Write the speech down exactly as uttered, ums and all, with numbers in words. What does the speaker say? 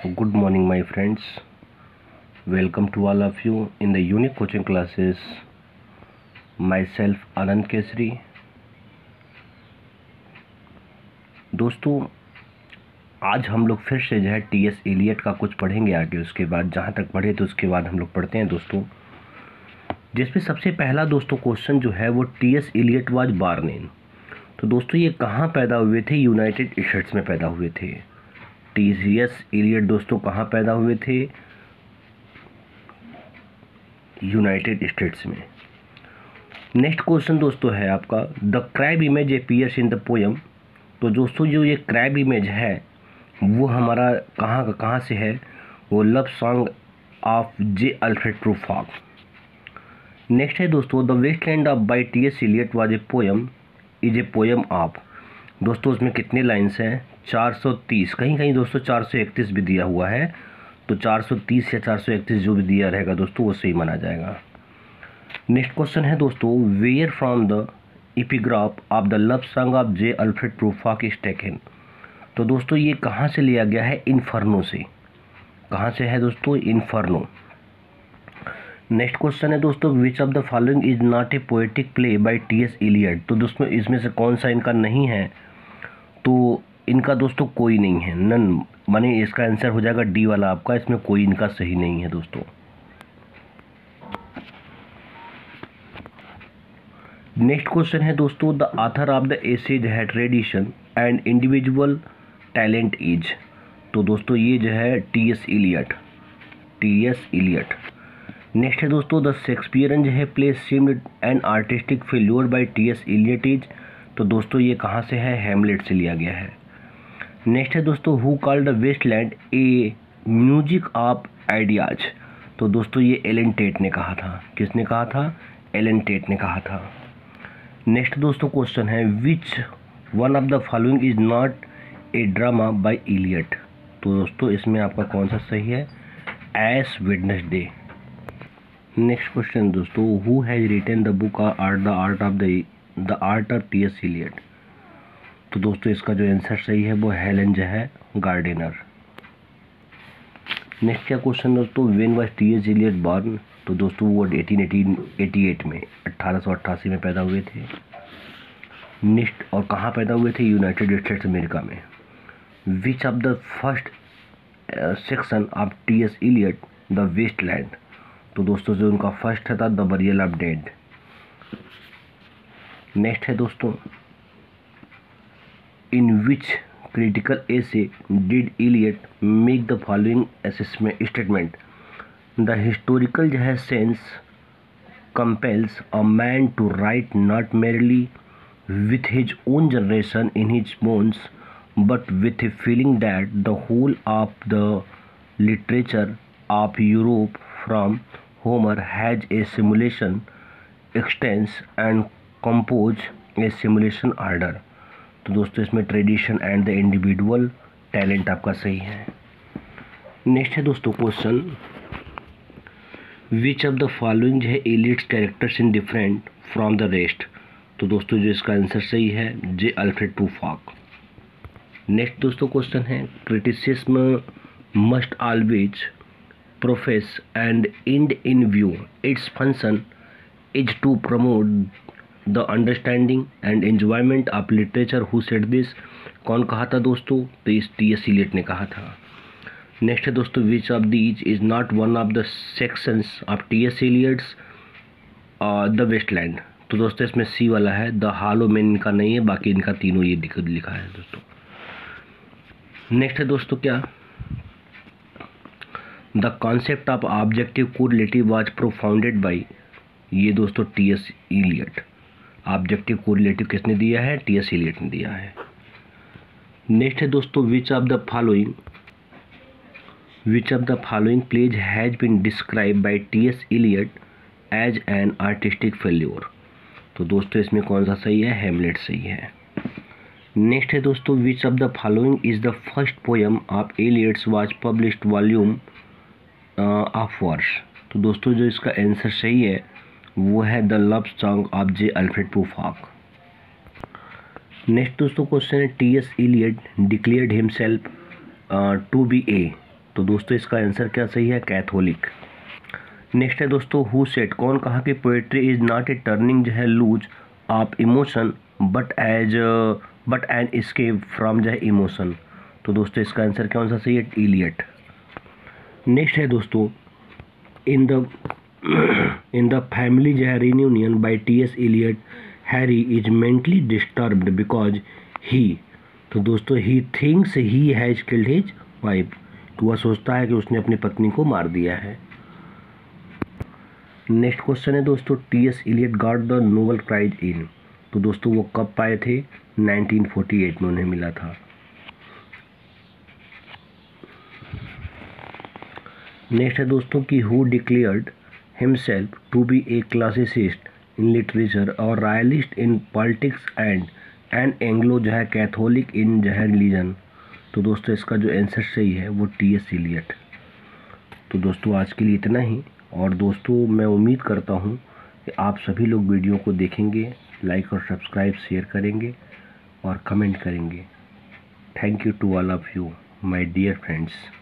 Good morning, my friends. Welcome to all of you in the unique coaching classes. Myself आनंद केसरी. दोस्तों, आज हम लोग फिर से जो है टी एस एलियट का कुछ पढ़ेंगे आगे. उसके बाद जहाँ तक पढ़े तो उसके बाद हम लोग पढ़ते हैं दोस्तों, जिसमें सबसे पहला दोस्तों क्वेश्चन जो है वो T S Eliot was born in. तो दोस्तों ये कहाँ पैदा हुए थे? यूनाइटेड स्टेट्स में पैदा हुए थे. टी एस एलियट दोस्तों कहाँ पैदा हुए थे? यूनाइटेड स्टेट्स में. नेक्स्ट क्वेश्चन दोस्तों है आपका, the crab image appears in the poem. तो दोस्तों जो ये क्रैब इमेज है वो हमारा कहाँ का कहाँ से है? वो love song of J Alfred Prufrock. Next है दोस्तों, the Waste Land of by T S Eliot was a poem is a poem of. दोस्तों उसमें कितने लाइन्स हैं? चार सौ तीस. कहीं कहीं दोस्तों चार सौ इकतीस भी दिया हुआ है, तो चार सौ तीस या चार सौ इकतीस जो भी दिया रहेगा दोस्तों वो सही माना जाएगा. नेक्स्ट क्वेश्चन है दोस्तों, where from the epigraph of the love song of J Alfred Prufrock is taken. तो दोस्तों ये कहाँ से लिया गया है? इन्फर्नो से. कहाँ से है दोस्तों? इन्फर्नो. नेक्स्ट क्वेश्चन है दोस्तों, which of the following is not a poetic play by T S Eliot. तो दोस्तों इसमें से कौन सा इनका नहीं है? तो इनका दोस्तों कोई नहीं है, नन. माने इसका आंसर हो जाएगा डी वाला आपका. इसमें कोई इनका सही नहीं है दोस्तों. नेक्स्ट क्वेश्चन है दोस्तों, the author of the essays है tradition and individual talent is. तो दोस्तों ये जो है T S Eliot. T S Eliot. Next है दोस्तों, द शेक्सपियरन जो है play seemed an artistic failure by T S Eliot is. तो दोस्तों ये कहाँ से है? हैमलेट से लिया गया है. नेक्स्ट है दोस्तों, who called the Waste Land a music of ideas. तो दोस्तों ये एलन टेट ने कहा था. किसने कहा था? एलन टेट ने कहा था. नेक्स्ट दोस्तों क्वेश्चन है, which one of the following is not a drama by Eliot. तो दोस्तों इसमें आपका कौन सा सही है? Ash Wednesday. नेक्स्ट क्वेश्चन दोस्तों, who has written the book art the art of the the art of T S Eliot. तो दोस्तों इसका जो आंसर सही है वो हेलन जो है गार्डिनर. नेक्स्ट क्या क्वेश्चन दोस्तों, when was T S Eliot born. तो दोस्तों वो अठारह सौ अट्ठासी में अठारह सौ अट्ठासी में पैदा हुए थे. नेक्स्ट और कहाँ पैदा हुए थे? यूनाइटेड स्टेट्स अमेरिका में. Which of the first section of T S Eliot the Waste Land. तो दोस्तों जो उनका फर्स्ट था the burial of dead. Next है दोस्तों, in which critical essay did Eliot make the following assessment statement. The historical जो है sense compels a man to write not merely with his own generation in his bones, but with a feeling that the whole of the literature of Europe from Homer has a simulation extends and compose a simulation order. तो दोस्तों इसमें tradition and the individual talent आपका सही है. Next है दोस्तों question, which of the following है Eliot's characters in different from the rest. तो दोस्तों जो इसका आंसर सही है जे अल्फ्रेड प्रूफॉक. नेक्स्ट दोस्तों क्वेश्चन है, criticism must always profess and and in view its function is to promote the understanding and enjoyment of literature. Who said this. कौन कहा था दोस्तों? तो इस टी एस एलियट ने कहा था. नेक्स्ट है दोस्तों, which of these is not one of the sections of T S Eliot's the Waste Land. तो दोस्तों इसमें सी वाला है, द हॉलो मैन इनका नहीं है, बाकी इनका तीनों ये लिखा है दोस्तों. नेक्स्ट है दोस्तों क्या, the concept of objective correlative was profounded by. ये दोस्तों T S Eliot. Objective correlative किसने दिया है? टी एस एलियट ने दिया है. नेक्स्ट है दोस्तों, which of the following which of the following plays has been describe by T S Eliot as an artistic failure. तो दोस्तों इसमें कौन सा सही है? हैमलेट सही है. नेक्स्ट है दोस्तों, which of the following is the first poem of Eliot's was published volume of verse. तो दोस्तों जो इसका आंसर सही है वो है the love song of J Alfred Prufrock. Next दोस्तों क्वेश्चन है, T S Eliot declared himself to be a. तो दोस्तों इसका आंसर क्या सही है? कैथोलिक। नेक्स्ट है दोस्तों, हु सेड, कौन कहा कि poetry is not a turning जो है loose of emotion but as but an escape from जो है इमोशन। तो दोस्तों इसका आंसर कौन सा सही है? इलियट। नेक्स्ट है दोस्तों, in the in the family जो है reunion by T S Eliot, Harry is mentally disturbed because he. तो दोस्तों he thinks he has killed his wife, तो वह सोचता है कि उसने अपनी पत्नी को मार दिया है। नेक्स्ट क्वेश्चन है दोस्तों, T S Eliot got the Nobel prize in. तो दोस्तों वो कब पाए थे? नाइनटीन फोर्टी एट में उन्हें मिला था। नेक्स्ट है दोस्तों कि who declared himself to be a classicist in literature और royalist in politics and and Anglo जो है कैथोलिक इन जो है रिलीजन। तो दोस्तों इसका जो आंसर सही है वो टी एस इलियट। तो दोस्तों आज के लिए इतना ही, और दोस्तों मैं उम्मीद करता हूँ कि आप सभी लोग वीडियो को देखेंगे, लाइक और सब्सक्राइब शेयर करेंगे और कमेंट करेंगे। Thank you to all of you my dear friends.